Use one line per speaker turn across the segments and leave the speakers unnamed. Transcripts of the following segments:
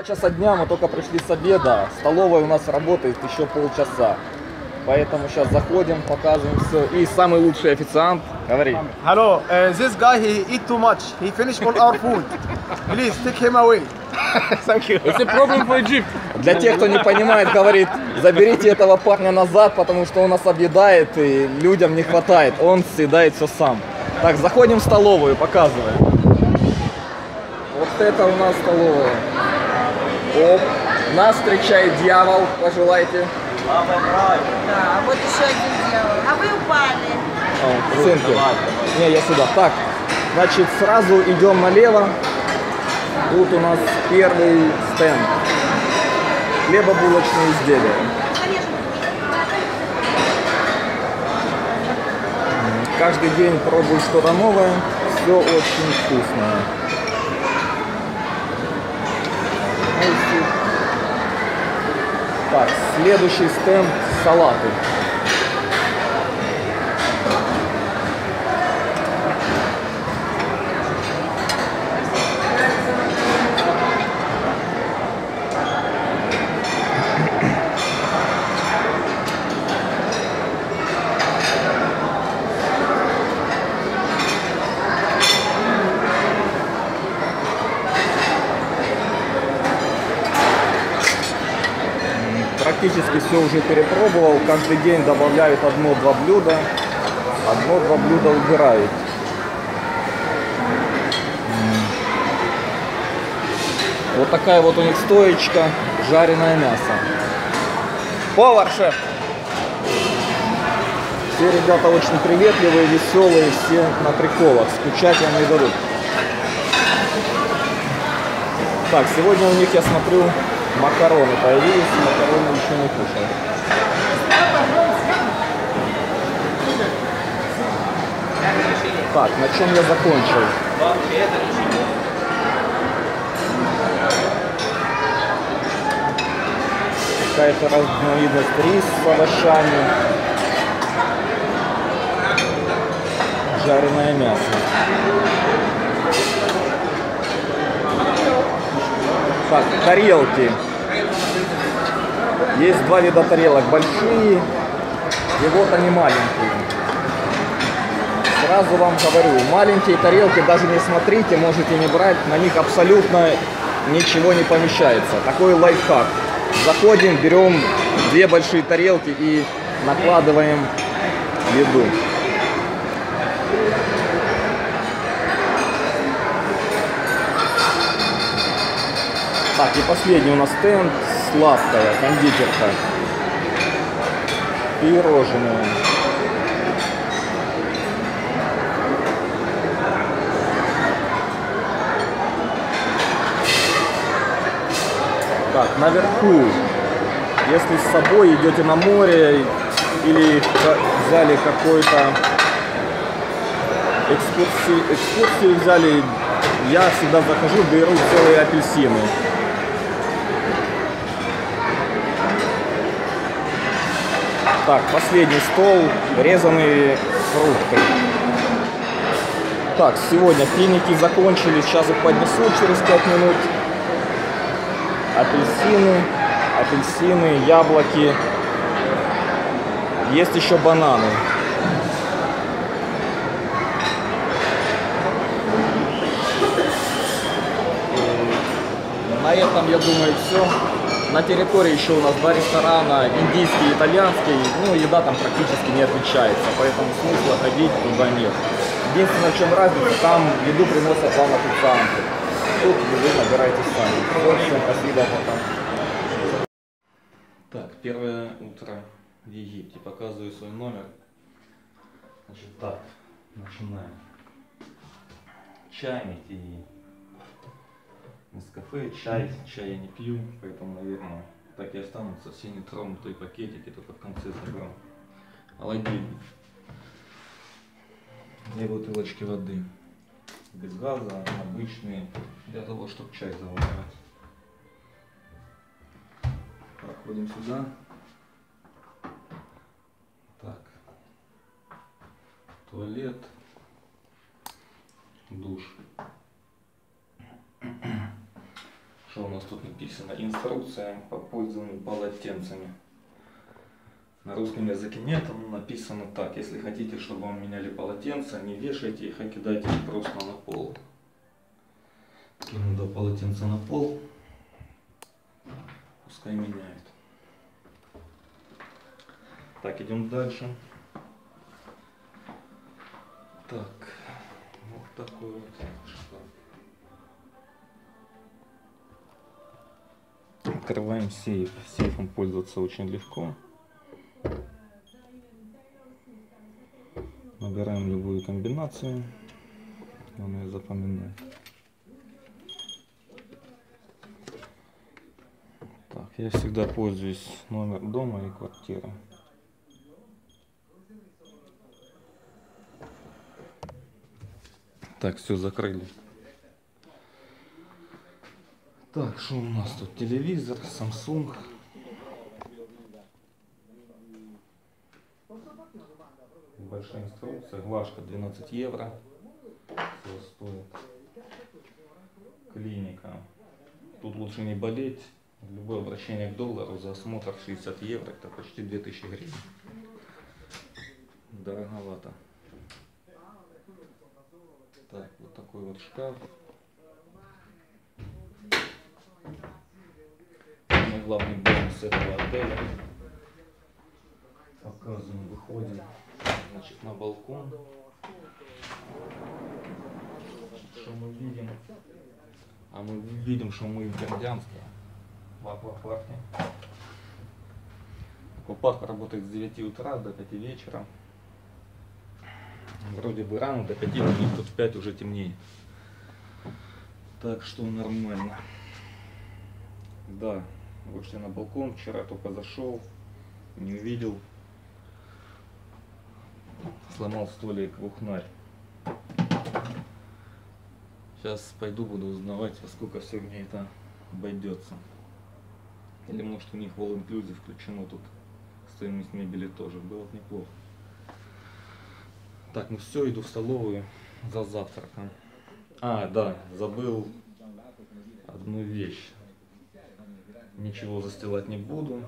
часа дня, мы только пришли с обеда. Столовая у нас работает еще полчаса. Поэтому сейчас заходим, показываем все. И самый лучший официант, говори.
Hello, this guy he eat too much. He finished all our food. Please take him away.
It's a problem for Egypt.
Для тех, кто не понимает, говорит, заберите этого парня назад, потому что он нас объедает и людям не хватает. Он съедает все сам. Так, заходим в столовую, показываем. Вот это у нас столовая. Оп. Нас встречает дьявол, пожелайте.
Да, вот еще один дьявол. А вы упали.
Сынки. Не, я сюда. Так, значит, сразу идем налево. Тут у нас первый стенд. Хлебобулочные изделия. Каждый день пробую что-то новое. Все очень вкусное. Так, следующий стенд — салаты. Практически все уже перепробовал. Каждый день добавляют одно-два блюда. Одно-два блюда убирают. Вот такая вот у них стоечка. Жареное мясо. Повар, шеф! Все ребята очень приветливые, веселые, все на приколах. Скучать вам не дадут. Так, сегодня у них, я смотрю, макароны появились, макароны еще не кушал. Так, на чем я закончил? Какая-то разновидность рис с овощами. Жареное мясо. Так, тарелки. Есть два вида тарелок, большие и вот они маленькие. Сразу вам говорю, маленькие тарелки даже не смотрите, можете не брать, на них абсолютно ничего не помещается. Такой лайфхак. Заходим, берем две большие тарелки и накладываем еду. Так, и последний у нас стенд, сладкая, кондитерка, пирожные. Так, наверху, если с собой идете на море или взяли какой-то экскурсию взяли, я всегда захожу, беру целые апельсины. Так, последний стол, резаные фрукты. Так, сегодня финики закончились, сейчас их поднесу через 5 минут. Апельсины, яблоки. Есть еще бананы. На этом, я думаю, все. На территории еще у нас два ресторана, индийский и итальянский. Ну, еда там практически не отличается, поэтому смысла ходить туда нет. Единственное, в чем разница, там еду приносят вам официанты. Тут вы набираете сами. Всем спасибо, пока. Так, первое утро в Египте. Показываю свой номер. Значит, так, начинаем. Чайник и Нескафе, чай я не пью, поэтому, наверное, так и останутся все нетронутые пакетики, только в конце заберу. Холодильник. 2 бутылочки воды. Без газа, обычные, для того, чтобы чай заваривать. Проходим сюда. Так. Туалет. Душ. Что у нас тут написано? Инструкция по пользованию полотенцами. На русском языке нет, но написано так. Если хотите, чтобы вам меняли полотенца, не вешайте их, а кидайте их просто на пол. Кину до полотенца на пол. Пускай меняет. Так, идем дальше. Так, вот такой вот шкаф. Открываем сейф. Сейфом пользоваться очень легко. Набираем любую комбинацию. Главное ее запоминать. Так, я всегда пользуюсь номер дома и квартиры. Так, все закрыли. Так, что у нас тут? Телевизор, Samsung. Большая инструкция. Глажка 12 евро. Все стоит. Клиника. Тут лучше не болеть. Любое обращение к доллару за осмотр 60 евро. Это почти 2000 гривен. Дороговато. Так, вот такой вот шкаф. Самый главный бонус этого отеля. Показываем, выходим, значит, на балкон. Что мы видим? А мы видим, что мы в Бердянске, в аквапарке. Аквапарк работает с 9 утра до 5 вечера. Вроде бы рано, до 5, но тут в 5 уже темнее. Так что нормально. Да, вышли на балкон, вчера только зашел, не увидел. Сломал столик бухнарь. Сейчас пойду, буду узнавать, во сколько все мне это обойдется. Или может у них в All Inclusive включено тут стоимость мебели тоже. Было бы неплохо. Так, ну все, иду в столовую за завтраком. А, да, забыл одну вещь. Ничего застилать не буду.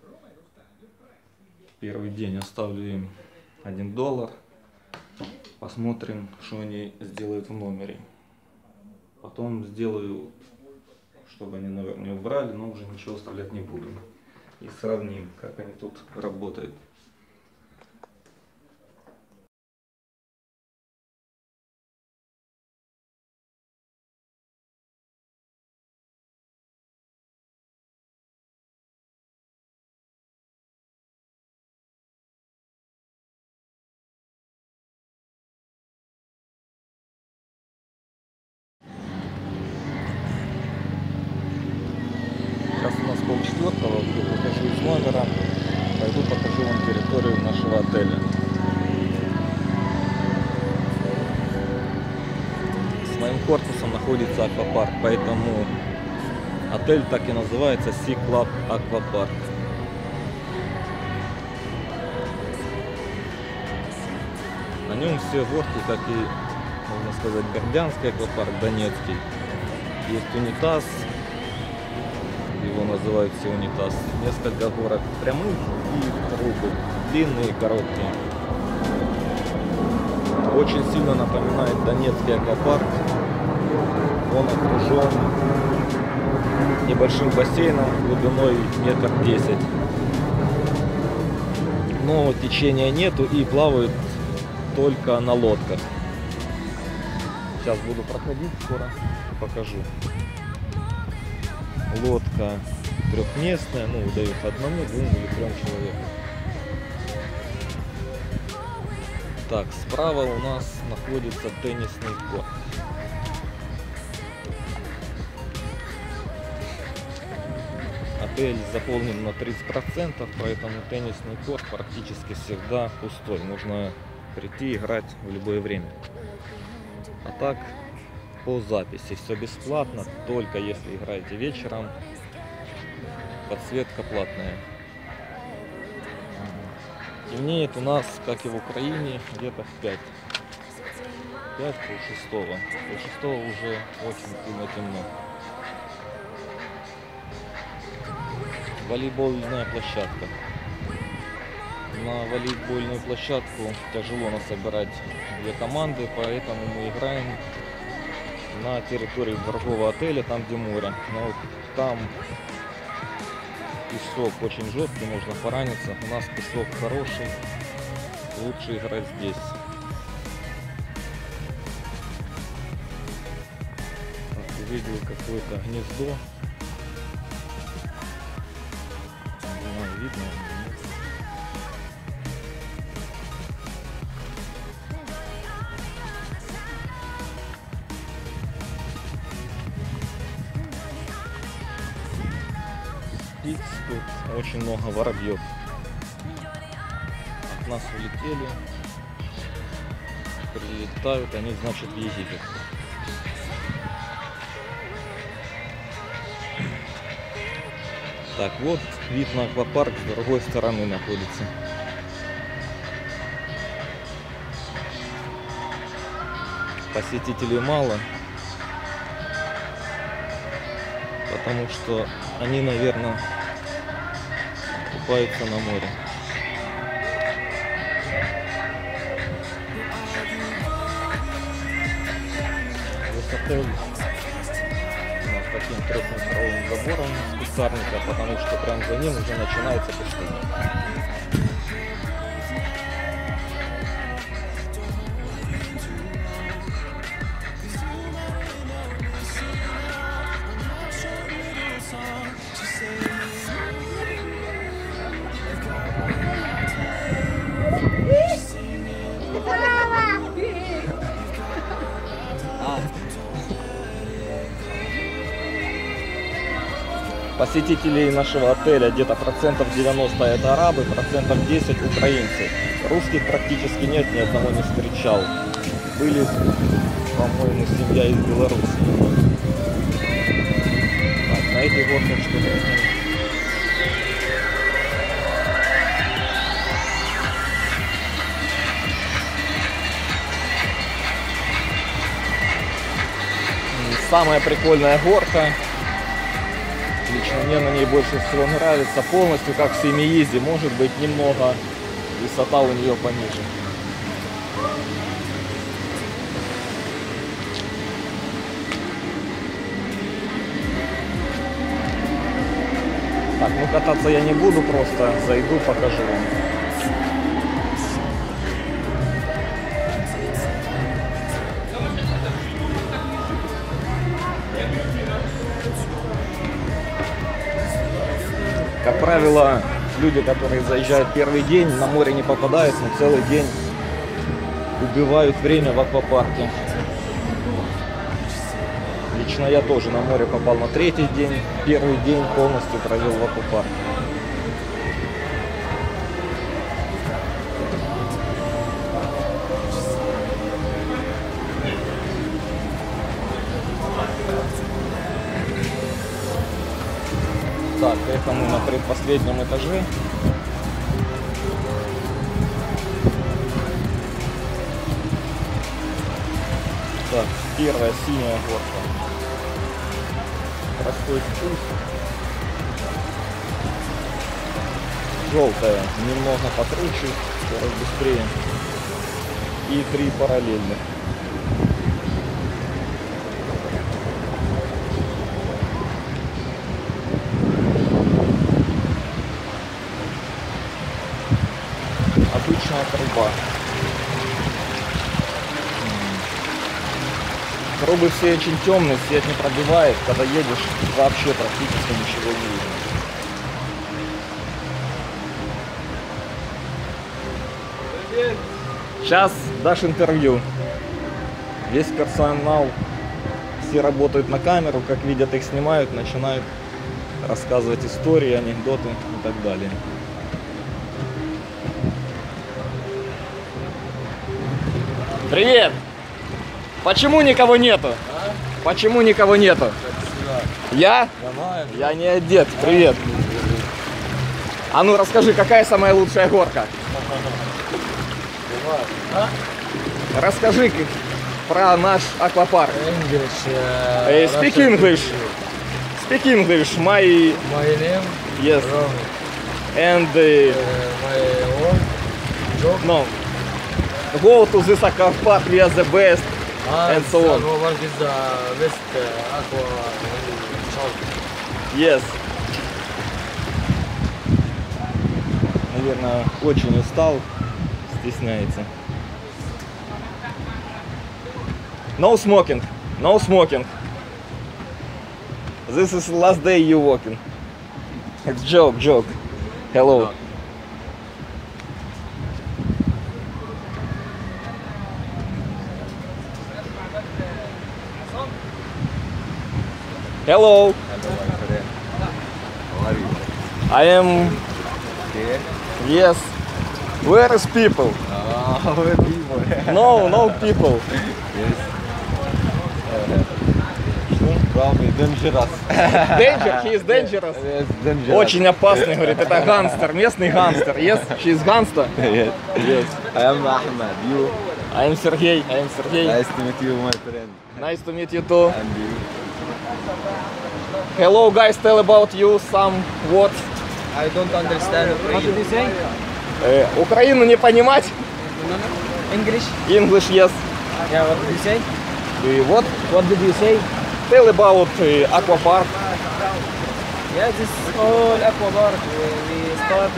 Первый день оставлю им $1. Посмотрим, что они сделают в номере. Потом сделаю, чтобы они номер не убрали, но уже ничего оставлять не буду. И сравним, как они тут работают. Сейчас у нас 3:30, выхожу из номера, пойду покажу вам территорию нашего отеля. С моим корпусом находится аквапарк, поэтому отель так и называется Sea Club Аквапарк. На нем все горки, как и, можно сказать, Бердянский аквапарк, Донецкий. Есть унитаз. Его называют все унитаз. Несколько горок прямых и трубы, длинные и короткие. Очень сильно напоминает Донецкий аквапарк. Он окружен небольшим бассейном глубиной 1,10 м. Но течения нету и плавают только на лодках. Сейчас буду проходить скоро, покажу. Лодка трехместная, ну, выдают одному, двум или 3 человекам. Так, справа у нас находится теннисный корт. Отель заполнен на 30%, поэтому теннисный корт практически всегда пустой. Можно прийти играть в любое время. А так, по записи все бесплатно, только если играете вечером. Подсветка платная. Темнеет у нас, как и в Украине, где-то в 5. 5 полшестого. Полшестого уже очень сильно темно. волейбольная площадка. На волейбольную площадку тяжело насобирать две команды, поэтому мы играем на территории другого отеля, там где море. Но вот там песок очень жесткий, можно пораниться. У нас песок хороший, лучше играть здесь. Увидел какое-то гнездо. Не знаю, видно. Птиц тут очень много, воробьев. От нас улетели. Прилетают они, значит, в Египет. Так, вот вид на аквапарк с другой стороны находится. Посетителей мало, потому что они, наверное, купаются на море. Здесь отель с таким трехметровым забором с кустарника, потому что прям за ним уже начинается пустыня. Посетителей нашего отеля где-то процентов 90 это арабы, процентов 10 украинцы. Русских практически нет, ни одного не встречал. Были, по-моему, семья из Беларуси. Так, на этих горках что-то. Самая прикольная горка. Лично мне на ней больше всего нравится. Полностью как в Семиизе. Может быть, немного высота у нее пониже. Так, ну кататься я не буду, просто зайду, покажу вам. Как правило, люди, которые заезжают первый день, на море не попадают, но целый день убивают время в аквапарке. Лично я тоже на море попал на третий день, первый день полностью провел в аквапарке. Так, это мы на предпоследнем этаже. Так, первая синяя горка. Простой спуск. Желтая, немного покруче, скорость быстрее. И 3 параллельных. Обычная труба. Трубы все очень темные, свет не пробивает. Когда едешь, вообще практически ничего не видно. Сейчас дашь интервью. Весь персонал, все работают на камеру, как видят, их снимают, начинают рассказывать истории, анекдоты и так далее. Привет! Почему никого нету? А? Почему никого нету? Я? Я не одет. Привет. А ну расскажи, какая самая лучшая горка? Расскажи про наш аквапарк.
English.
Speak English. Speak English. My
name.
Yes. And
My own job.
no, go to this aqua park. We are the best. And so on.
Aquapark is the best aqua in South.
Yes. Наверное, очень устал, стесняется. No smoking. No smoking. This is the last day you walking. It's joke. Hello. Hello.
How are you?
I am.
Okay.
Yes. Where is people?
Where people?
No people.
Yes. Probably dangerous.
Danger, he is dangerous.
Yes, dangerous.
Очень опасный, говорит, это гангстер, местный гангстер. Yes, she is gangster.
Yes.
Yes.
I am Ahmed. You?
I am Sergey.
Nice to meet you, my friend.
Nice to meet you too.
And you?
Hello guys, tell about you some words.
I don't understand Ukrainian.
Украину не понимать?
English?
English, yes.
Yeah, what did you say?
What?
What did you say?
Tell about aqua park.
Yeah, this is all aquapark. We start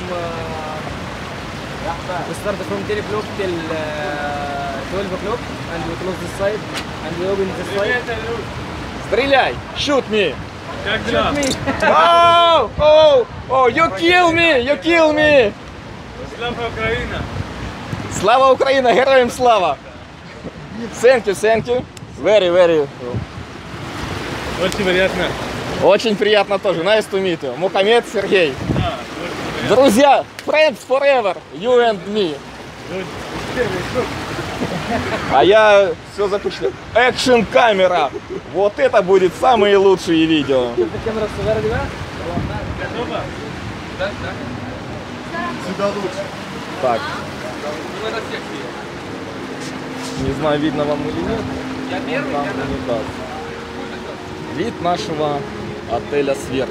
from 10 o'clock till 12 o'clock, and we close this side, and we open this side.
Стреляй! Shoot me!
Shoot me!
Oh! You kill me! You kill me!
Slava Ukraina!
Слава Украина! Героям слава! Thank you! Very.
Очень приятно.
Очень приятно тоже. Nice to meet you. Мухаммед, Сергей. Друзья, friends forever, you and me. А я все запущу. Экшн камера. Вот это будет самые лучшие видео.
Сюда лучше.
Так. Не знаю, видно вам или нет. Там унитаз. Вид нашего отеля сверху.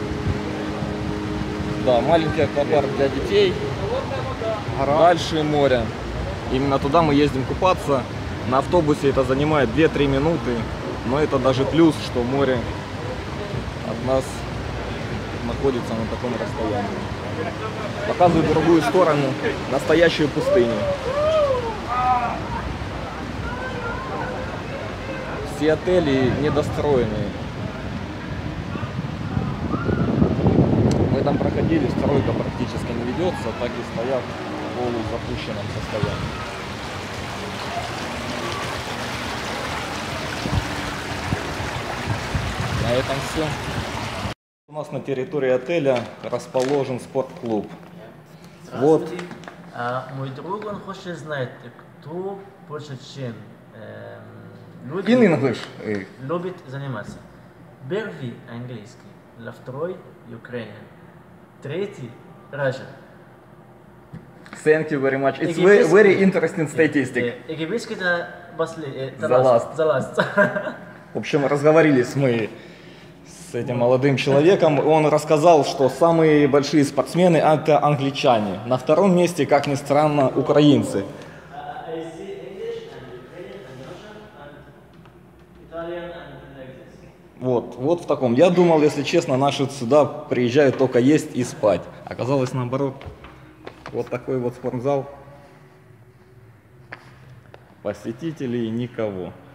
Да, маленький аквапарк для детей. Дальше море. Именно туда мы ездим купаться. На автобусе это занимает 2-3 минуты. Но это даже плюс, что море от нас находится на таком расстоянии. Показываю другую сторону, настоящую пустыню. Все отели недостроенные. Мы там проходили, стройка практически не ведется, так и стоят в полузапущенном состоянии. На этом все. У нас на территории отеля расположен спортклуб. Вот.
Мой друг, он хочет знать, кто больше чем
In English.
любит заниматься. Первый английский, второй украинский, третий Russian.
Thank you very much. It's very interesting statistic.
Египетский это
The last. В общем, разговорились мы с этим молодым человеком. Он рассказал, что самые большие спортсмены это англичане. На втором месте, как ни странно, украинцы. Вот в таком. Я думал, если честно, наши сюда приезжают только есть и спать. Оказалось наоборот. Вот такой вот спортзал. Посетителей никого.